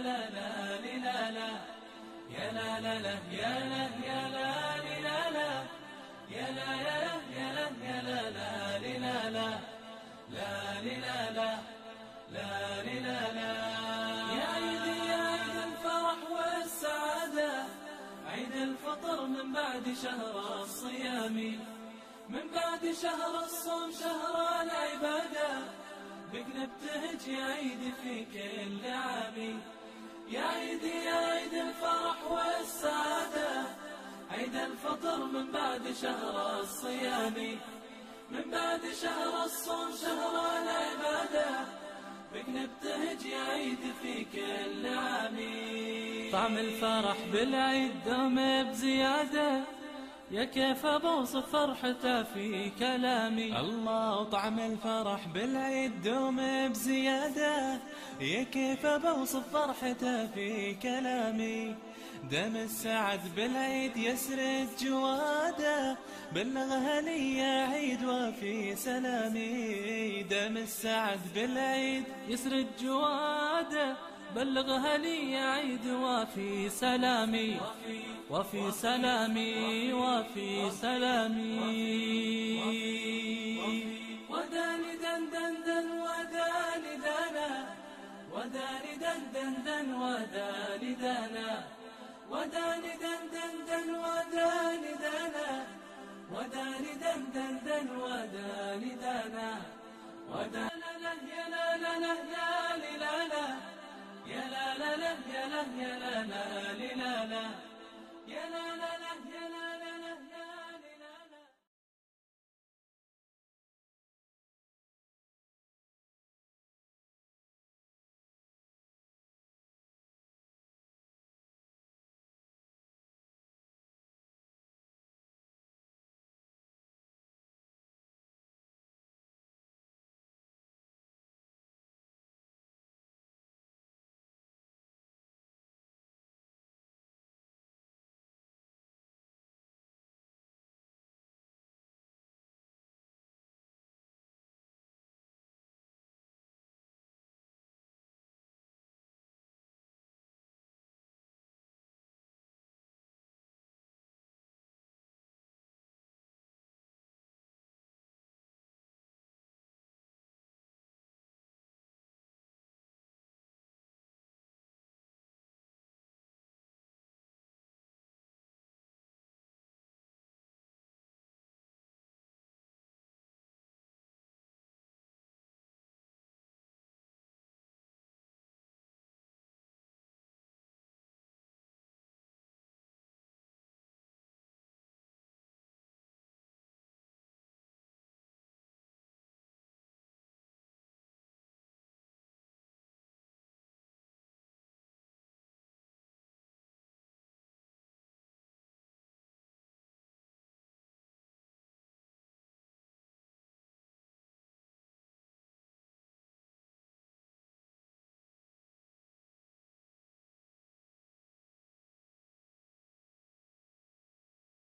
لا لا لا لا يا لا لا لا يا لا يا لا لا لا يا لا يا لا يا لا يا لا لا لا لا لا لا لا لا لا يا عيد يا عيد الفرح والسعادة، عيد الفطر من بعد شهر الصيام، من بعد شهر الصوم شهر العبادة، بك نبتهج يا عيد في كل عام. يا عيد يا عيد الفرح والسعادة، عيد الفطر من بعد شهر الصيام، من بعد شهر الصوم شهر العبادة، بك نبتهج يا عيد في كل عام. طعم الفرح بالعيد دوم بزيادة، يا كيف بوصف فرحته في كلامي. الله طعم الفرح بالعيد دوم بزيادة، يا كيف بوصف فرحته في كلامي. دم السعد بالعيد يسرد جواده، بلغها لي يا عيد وفي سلامي. دم السعد بالعيد يسرد جواده، بلغها لي يا عيد وفي سلامي، وفي سلامي وفي سلامي. وداني دن دن دن وداني دنا، وداني دن دن دن وداني دنا، وداني دن دن دن وداني دنا، وداني دن دن دن وداني دنا، ودانا له يا لا لا لا يا لا لا يا لا لا لا يا لا يا لا لا لا لا يا لا لا لا يا لا